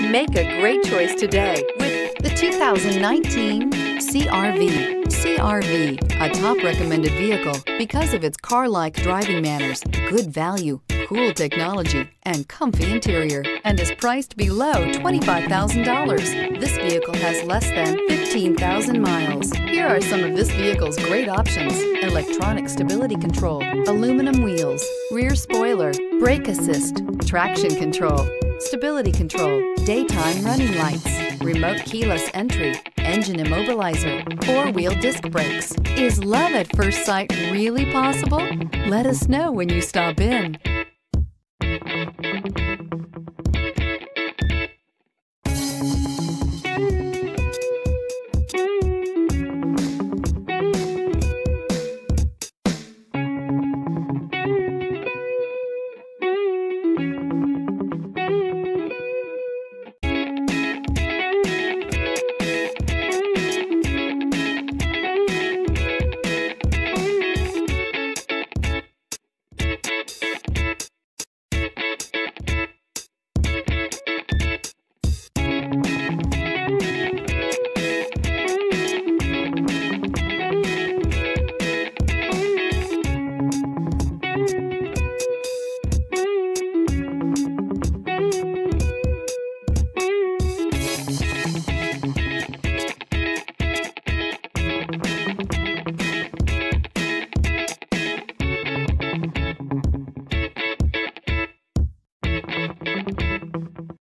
Make a great choice today with the 2019 CR-V. CR-V, a top recommended vehicle because of its car-like driving manners, good value, cool technology, and comfy interior, and is priced below $25,000. This vehicle has less than 15,000 miles. Here are some of this vehicle's great options: electronic stability control, aluminum wheels, rear spoiler, brake assist, traction control, stability control, daytime running lights, remote keyless entry, engine immobilizer, four-wheel disc brakes. Is love at first sight really possible? Let us know when you stop in.